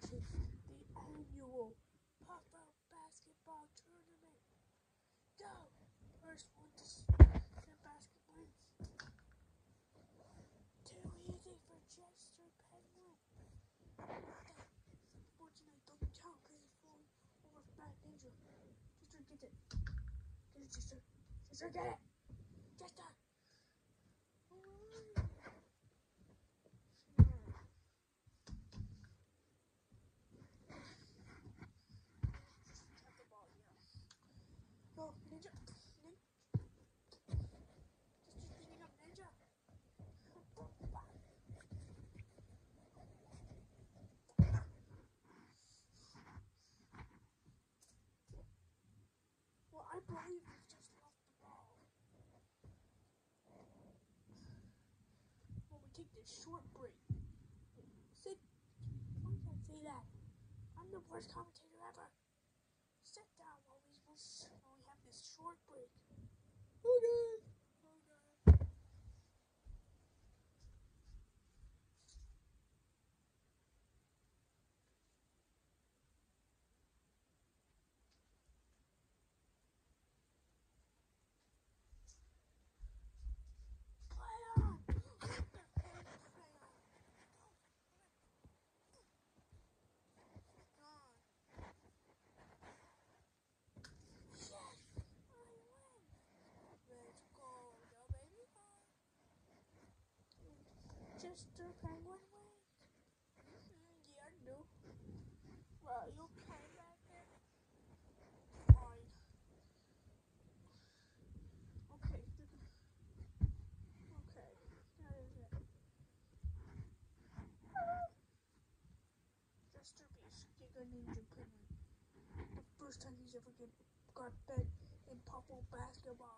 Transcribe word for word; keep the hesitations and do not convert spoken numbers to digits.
to the annual puffle basketball tournament. Go! First one to the basket wins. Too easy for Chester Penguin. Unfortunately, it doesn't count because he's falling over Fat Ninja. Chester gets it. Get it, Chester. Chester, get it! Chester! Oh, Ninja. Ninja. Just beating up Ninja. Well, I believe we just lost the ball. Well, we take this short break. Sit. Why did I say that? I'm the worst commentator ever. Sit down while we, while we have this short break. Okay. Okay. Play on. Chester Penguin wins. Mm, yeah, I do. Well, you okay back there? Fine. Okay. Okay. That is it. Chester beats Giga Ninja Penguin. The first time he's ever get, got bet in puffle basketball.